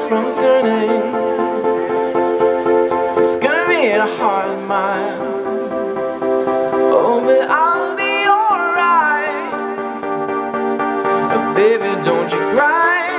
from turning. It's gonna be a hard mile. Oh, but I'll be alright. Baby, don't you cry.